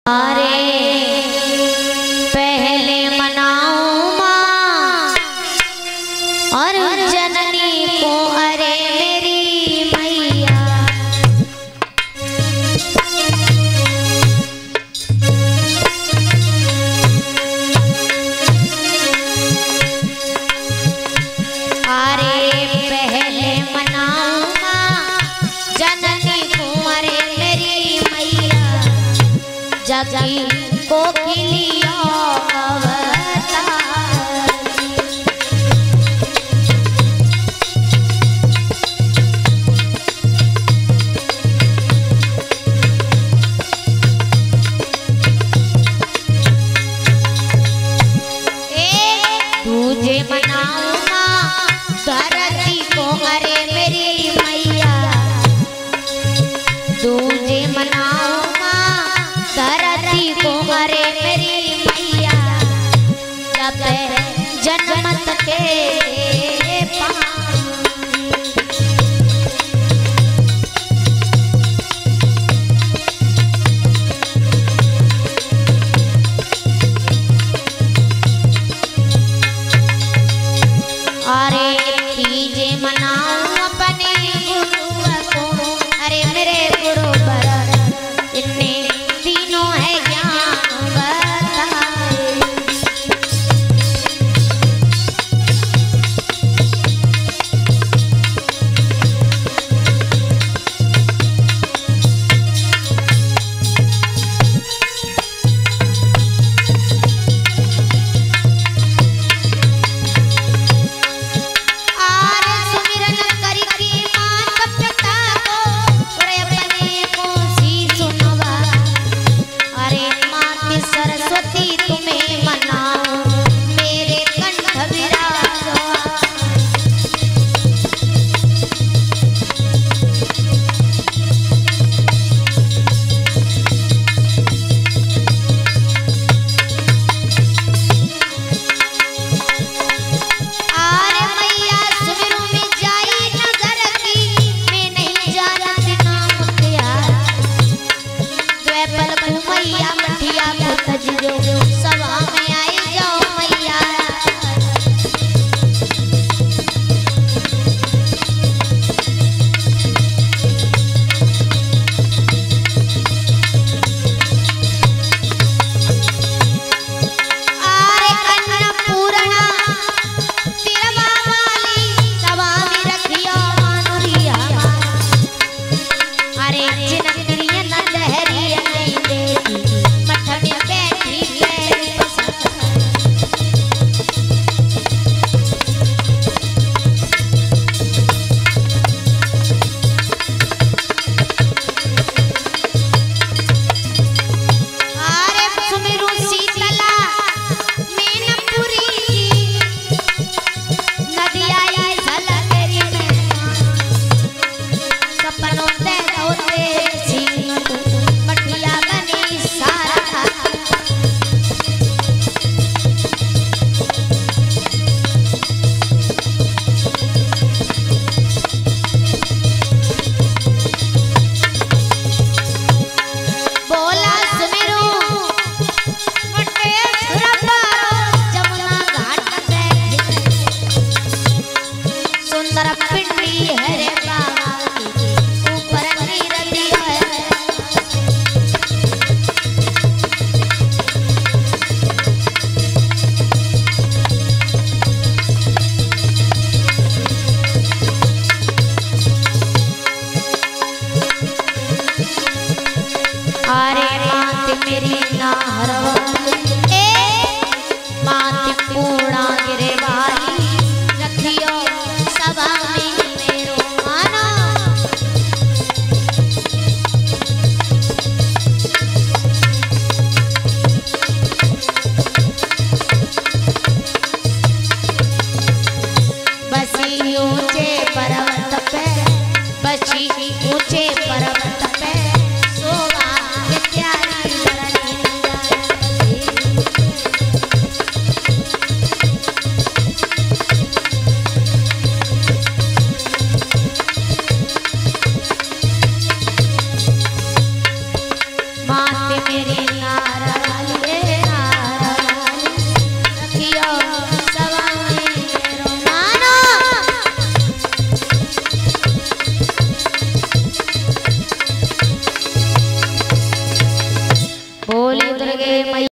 पहले मनाऊं माँ और जननी को, अरे मेरी मैया। अरे पहले मनाऊं माँ जननी को, अरे मेरी मैया। जगी को खिलिया तुझे मनाऊं माँ धरती को, अरे मेरी मैया। तुझे मनाऊं माँ धरती को, अरे मेरी मैया। जब जन्मत के पाँव तीजे मनाऊं अपने गुरु को, अरे मेरे गुरु बर इतने तीनों है ज्ञान बताए। अरे मात मेरी ना